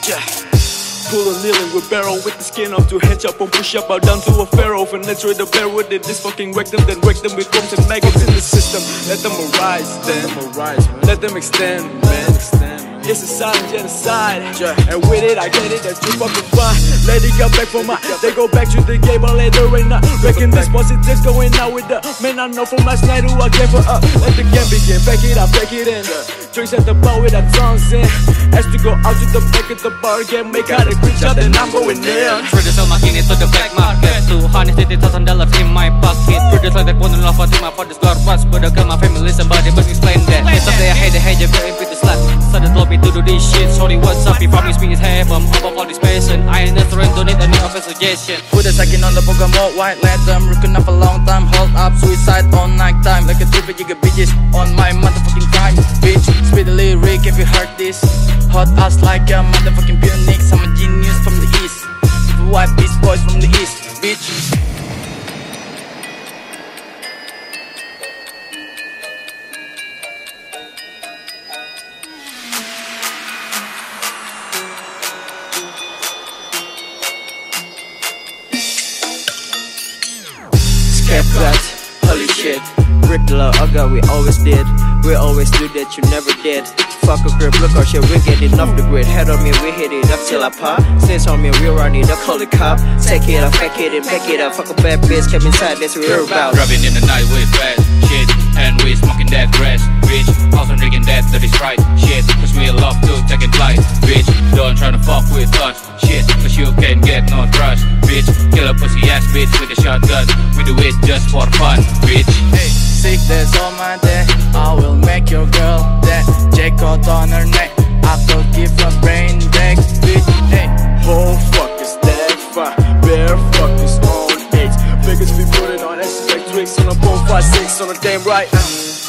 Yeah. Pull a kneeling with barrel with the skin off to hedge up and push up out down to a pharaoh. Penetrate the barrel with it, this fucking wreck them, then wreck them with bombs and maggots in the system. Let them arise, then let them extend, man. It's a silent genocide, and with it I get it, that's too fucking fine. Let it go back for my, they go back to the game, but later ain't not. Reckon this positive's going out with the man I know from last night who I gave for up. Let the game begin, back it up, break it in. Drinks at the bar with our tongues in. As to go out to the back of the bar again, make out a quick shot, then I'm going in. Produce my king into the black market. $250,000 in my pocket. Produce like that one and love to my father's garbage. But I got my family, somebody must explain that. Someday I hate the head, you're going with the slut. So they told me to do this shit. Sorry, what's up? He promised me his heaven. Above all this patient, I ain't necessarily don't need any of his suggestion. Put a second on the Pokemon white, let them rookin' up a long time. Hold up, suicide all night time. Like a stupid, you get bitches on my motherfucking time. Bitch, spit the lyric if you heard this. Hot ass like a motherfucking Phoenix. I'm a genius from the east. Wipe these boys from the east, bitch. Scapegoat, holy shit. Rip the love, we always did. We always do that, you never did. Fuck a grip, look our shit, we're getting off the grid. Head on me, we hit it up till I pop. Since on me, we run it up, call the cop. Take it up, back it and back it up. Fuck a bad bitch, come inside, that's what we're about. Driving in the night with bad shit, and we smoking that grass, bitch. Also drinking that dirty Sprite, shit. Cause we love to take it light, bitch. Don't try to fuck with us, shit. Cause you can't get no trust, bitch. Kill a pussy ass bitch with a shotgun. We do it just for fun, bitch. Hey, sick that's on my day. I will make your girl that jackpot on her neck. I will give a brain deck, bitch. Hey, Oh fuck is that fire? Bear fuck is on 8. Figures we put it on, expect tricks on a 4, 5, 6 on a damn right.